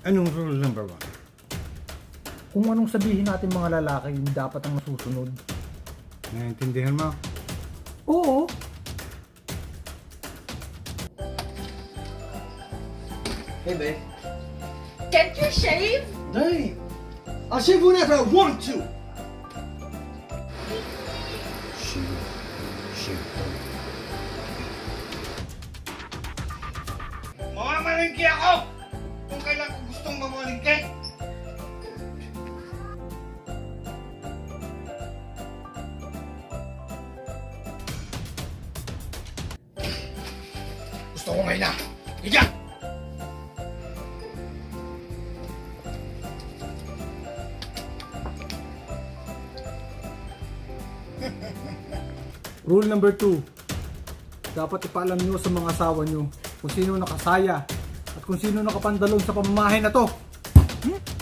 Anong rule number 1? Kung anong sabihin natin mga lalaki, yung dapat ang masusunod. Naiintindihan mo? Oo. Hey, babe. Can't you shave? Hey, I'll shave whenever I want to. Mamamalingki ako! Kung kailan ko gustong mamalingki! Gusto ko ngayon na! Higa! Rule number 2. Dapat ipaalam nyo sa mga asawa nyo kung sino nakasaya at kung sino nakapandalon sa pamamahay na to.